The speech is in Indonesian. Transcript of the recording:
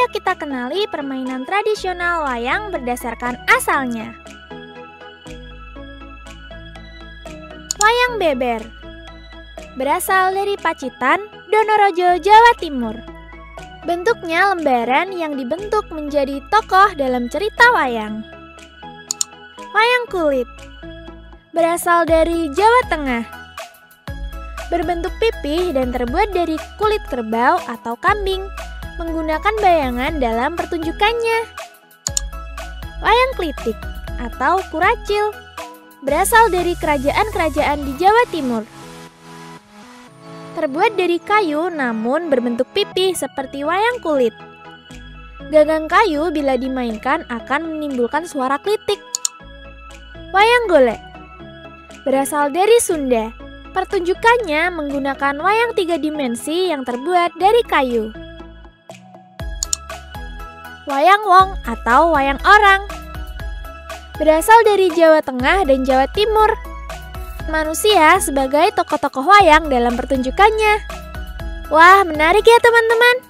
Yuk kita kenali permainan tradisional wayang berdasarkan asalnya. Wayang beber berasal dari Pacitan, Donorejo, Jawa Timur. Bentuknya lembaran yang dibentuk menjadi tokoh dalam cerita wayang. Wayang kulit berasal dari Jawa Tengah. Berbentuk pipih dan terbuat dari kulit kerbau atau kambing, menggunakan bayangan dalam pertunjukannya. Wayang klitik atau kuracil berasal dari kerajaan-kerajaan di Jawa Timur. Terbuat dari kayu namun berbentuk pipih seperti wayang kulit. Gagang kayu bila dimainkan akan menimbulkan suara klitik. Wayang golek berasal dari Sunda. Pertunjukannya menggunakan wayang 3 dimensi yang terbuat dari kayu. Wayang wong atau wayang orang berasal dari Jawa Tengah dan Jawa Timur. Manusia sebagai tokoh-tokoh wayang dalam pertunjukannya. Wah, menarik ya teman-teman.